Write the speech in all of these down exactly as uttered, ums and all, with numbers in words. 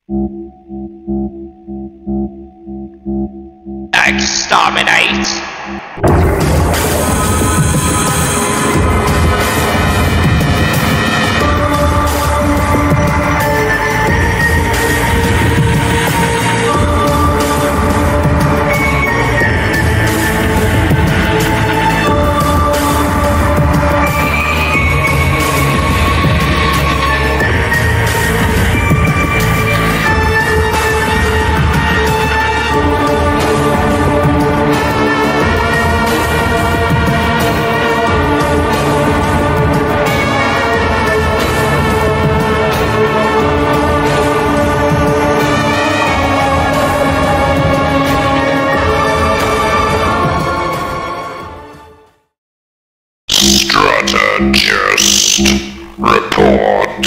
Exterminate! Strategist, report.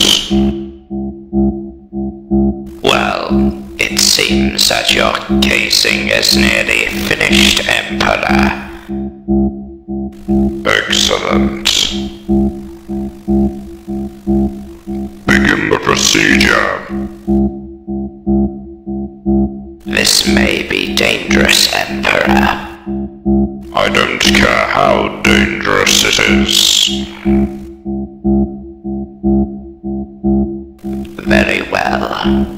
Well, it seems that your casing is nearly finished, Emperor. Excellent. Begin the procedure. This may be dangerous, Emperor. I don't care how dangerous it is. Very well.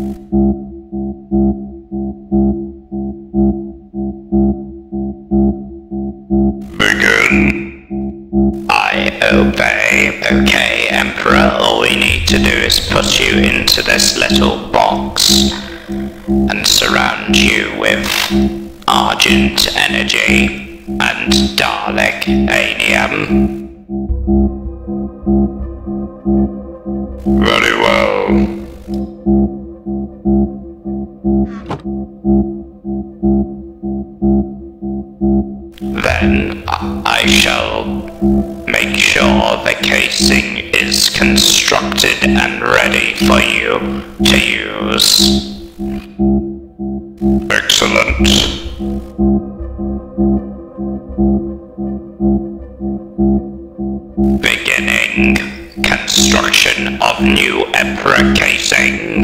Begin. I obey. Okay, Emperor, all we need to do is put you into this little box and surround you with Argent energy and Dalek anium. Very well. Then I shall make sure the casing is constructed and ready for you to use. Excellent. Beginning construction of new Emperor casing.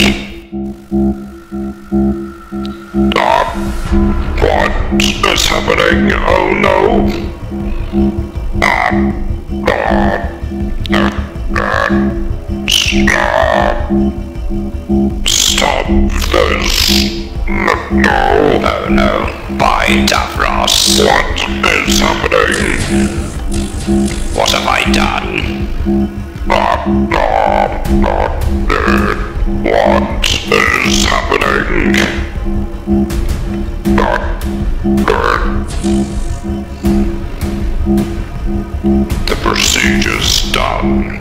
Uh, what is happening? Oh no! Uh, uh, uh, stop! Stop this! No! Oh no, by Davros. What is happening? What have I done? Uh, uh, uh, what is happening? Uh, uh, the procedure's done.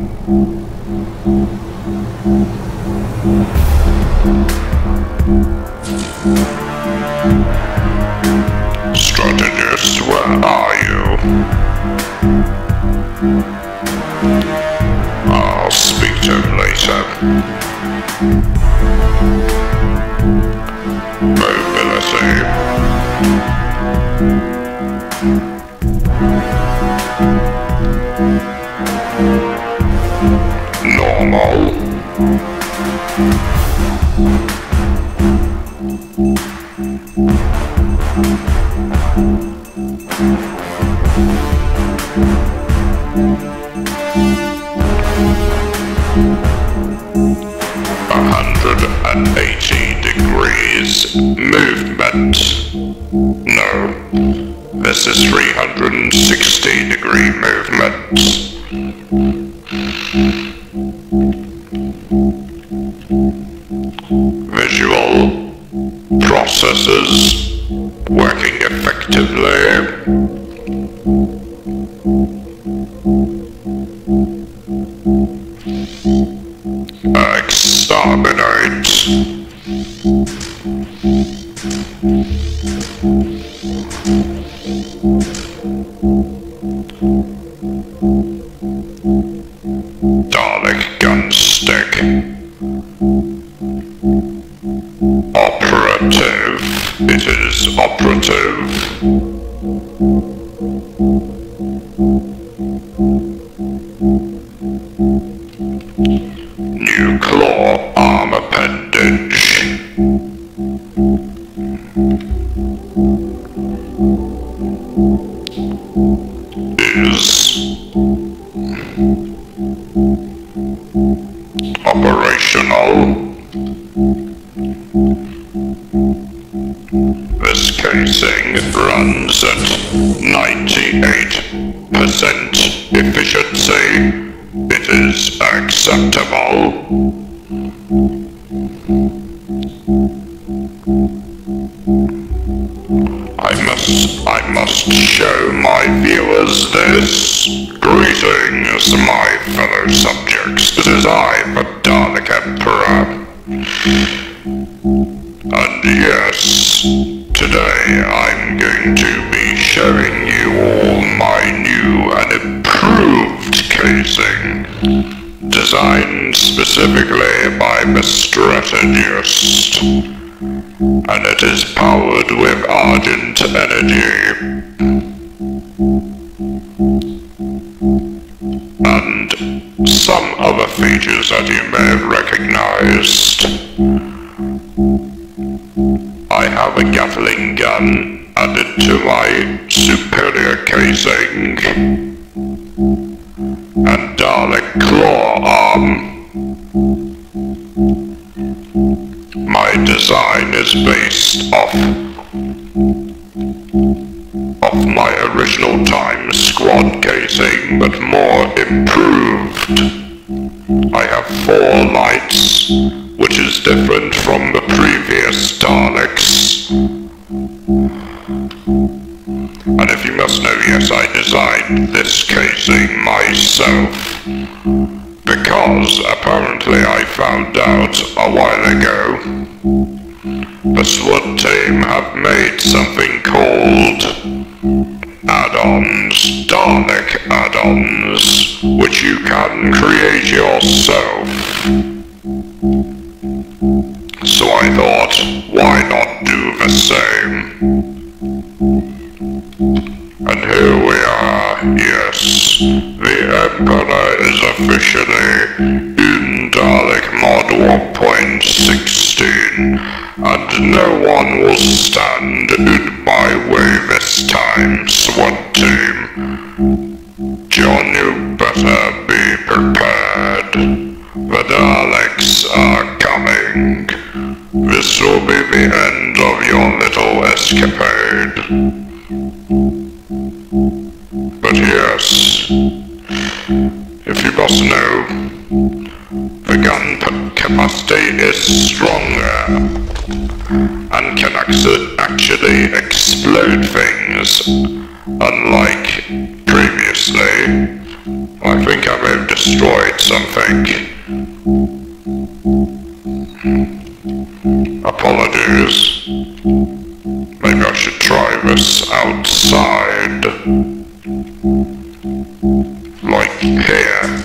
Strategist, where are you? I'll speak to him later. Mobility. Normal. one hundred eighty degrees movement. No, this is three hundred sixty degree movement. Visual processes working effectively. Exterminate. Dalek gun stick. Operative. It is operative. New claw armor pendant. This casing runs at ninety-eight percent efficiency. It is acceptable. I must, I must show my viewers this. Greetings, my fellow subjects. This is I, the Dalek Emperor. And yes, today I'm going to be showing you all my new and improved casing, designed specifically by the strategist, and it is powered with Argent energy, and some other features that you may have recognized. I have a Gatling gun added to my superior casing, and Dalek claw arm. My design is based off of my original Time Squad casing, but more improved. I have four lights, which is different from the previous Daleks. And if you must know, yes, I designed this casing myself, because apparently I found out a while ago the swdteam have made something called addons, Dalek addons, which you can create yourself. So I thought, why not do the same? And here we are, yes, the Emperor is officially in Dalek Mod one point sixteen, and no one will stand in my way this time, swdteam. John, you better be prepared. The Daleks are coming. This will be the end of your little escapade. But yes, if you must know, the gun capacity is stronger and can actually explode things, unlike previously. I think I may have destroyed something. Apologies. Maybe I should try this outside. Like here.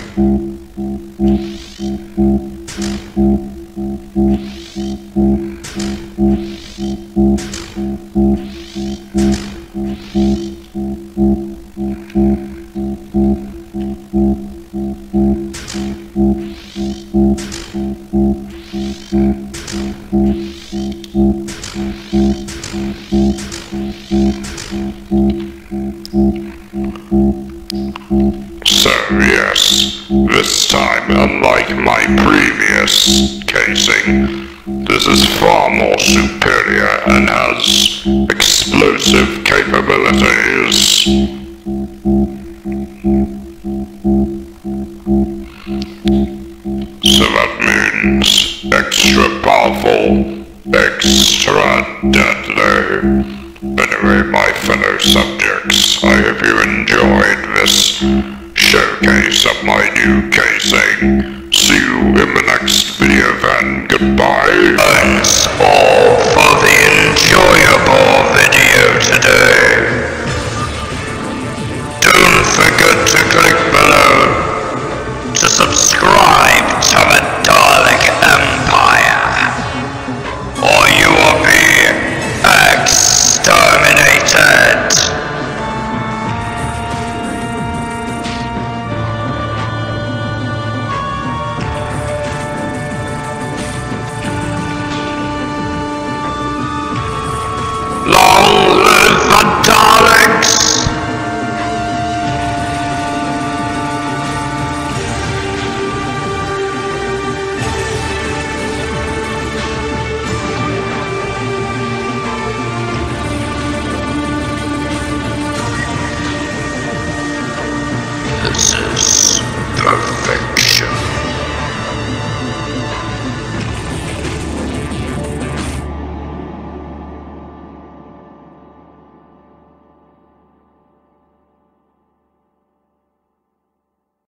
So yes, this time, unlike my previous casing, this is far more superior and has explosive capabilities. So that means extra powerful, extra deadly. Anyway, my fellow subjects, I hope you enjoyed this showcase of my new casing. See you in the next video then, goodbye. Thanks all for the enjoyable video today.